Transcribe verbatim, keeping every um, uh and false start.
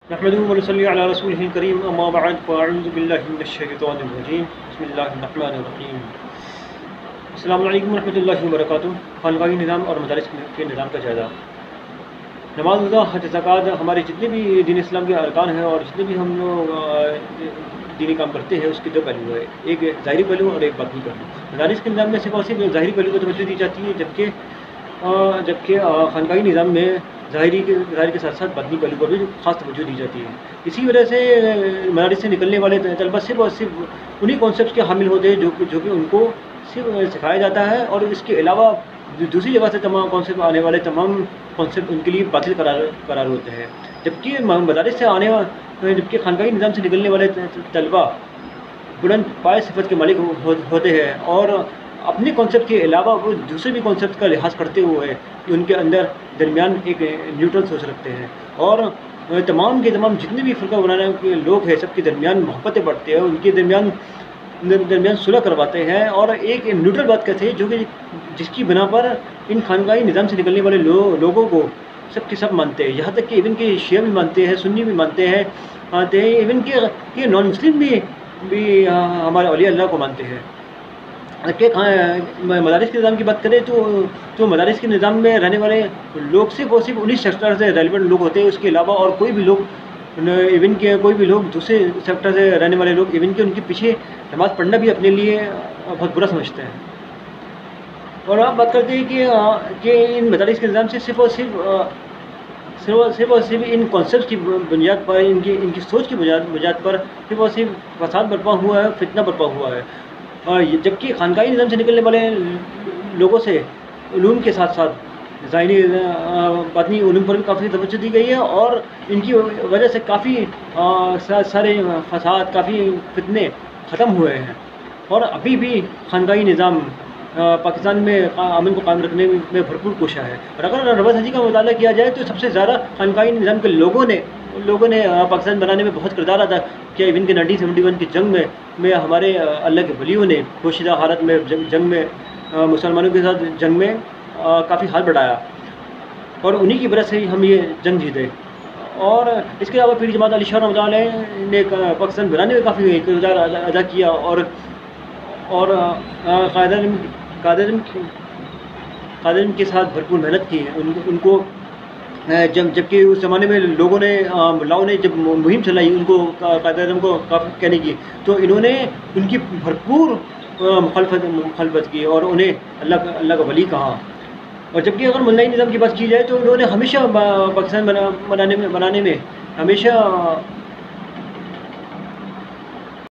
نحمده ونصلي على رسوله الكريم اما بعد فاعوذ بالله من الشیطان الرجیم بسم اللہ الرحمن الرحیم السلام علیکم ورحمۃ اللہ وبرکاتہ۔ خانقاہی نظام اور مدارس کے نظام کا جائزہ۔ نماز روزہ حج زکوٰۃ ہمارے جتنے بھی دین اسلام کے ارکان ہیں اور جتنے بھی ہم لوگ دینی کام کرتے ہیں اس کے دو پہلو ہے، ایک ظاہری پہلو اور ایک باطنی پہلو۔ مدارس کے نظام میں صرف اور صرف ظاہری پہلو کو توجہ دی جاتی ہے، جبکہ جبکہ خانقاہی نظام میں ظاہری کے ظاہر کے ساتھ ساتھ باطنی پہلو پر بھی خاص توجہ دی جاتی ہے۔ اسی وجہ سے مدارس سے نکلنے والے طلبہ صرف اور صرف انہی کانسیپٹس کے حامل ہوتے ہیں جو جو کہ ان کو صرف سکھایا جاتا ہے، اور اس کے علاوہ دوسری جگہ سے تمام کانسیپٹ آنے والے تمام کانسیپٹ ان کے لیے باطل قرار قرار ہوتے ہیں۔ جبکہ مدارس سے آنے جبکہ خانقاہی نظام سے نکلنے والے طلبہ بلند پائے صفت کے مالک ہوتے ہیں، اور اپنے کانسیپٹ کے علاوہ وہ دوسرے بھی کانسیپٹ کا لحاظ کرتے ہوئے ان کے اندر درمیان ایک نیوٹرل سوچ رکھتے ہیں، اور تمام کے تمام جتنے بھی فرقہ بنانے کے لوگ ہیں سب کے درمیان محبتیں بڑھتے ہیں، ان کے درمیان درمیان صلح کرواتے ہیں، اور ایک نیوٹرل بات کہتے ہیں جو کہ جس کی بنا پر ان خانقاہی نظام سے نکلنے والے لو, لوگوں کو سب کے سب مانتے ہیں، یہاں تک کہ ایون کے شیعہ بھی مانتے ہیں، سنی بھی مانتے ہیں مانتے ہیں ایون کے کہ نان مسلم بھی بھی ہمارے اولیاء اللہ کو مانتے ہیں۔ کہ مدارس کے نظام کی بات کریں تو تو مدارس کے نظام میں رہنے والے لوگ صرف اور صرف انہیں سیکٹر سے ریلیونٹ لوگ ہوتے ہیں، اس کے علاوہ اور کوئی بھی لوگ ایون کے کوئی بھی لوگ دوسرے سیکٹر سے رہنے والے لوگ ایون کے ان کے پیچھے نماز پڑھنا بھی اپنے لیے بہت برا سمجھتے ہیں۔ اور آپ بات کرتے ہیں کہ کہ ان مدارس کے نظام سے صرف اور صرف صرف صرف اور صرف ان کانسیپٹس کی بنیاد پر ان کی ان کی سوچ کی بنیاد پر صرف اور صرف فساد برپا ہوا ہے، فتنہ برپا ہوا ہے، اور جبکہ خانقاہی نظام سے نکلنے والے لوگوں سے علوم کے ساتھ ساتھ ظاہری باطنی علوم پر بھی کافی توجہ دی گئی ہے، اور ان کی وجہ سے کافی سارے فساد کافی فتنے ختم ہوئے ہیں، اور ابھی بھی خانقاہی نظام پاکستان میں امن کو قائم رکھنے میں بھرپور کوشاں ہے۔ اور اگر رواں صدی کا مطالعہ کیا جائے تو سب سے زیادہ خانقاہی نظام کے لوگوں نے لوگوں نے پاکستان بنانے میں بہت کردار ادا کیا۔ ایون کے نائنٹین سیونٹی ون کی جنگ میں میں ہمارے اللہ کے ولیوں نے پوشیدہ حالت میں جنگ میں مسلمانوں کے ساتھ جنگ میں کافی ہاتھ بڑھایا، اور انہی کی وجہ سے ہی ہم یہ جنگ جیتے۔ اور اس کے علاوہ پھر جماعت علی شاہ رحمۃ اللہ علیہ نے پاکستان بنانے میں کافی کردار ادا کیا، اور اور قائد اعظم قائد اعظم کے ساتھ بھرپور محنت کی ہے۔ ان ان کو جب جبکہ اس زمانے میں لوگوں نے ملاؤں نے جب مہم چلائی ان کو قائد اعظم کو کافی کہنے کی، تو انہوں نے ان کی بھرپور مخالفت مخالفت کی اور انہیں اللہ کا اللہ کا ولی کہا۔ اور جبکہ اگر ملائی نظام کی بات کی جائے تو انہوں نے ہمیشہ پاکستان بنانے میں بنانے میں ہمیشہ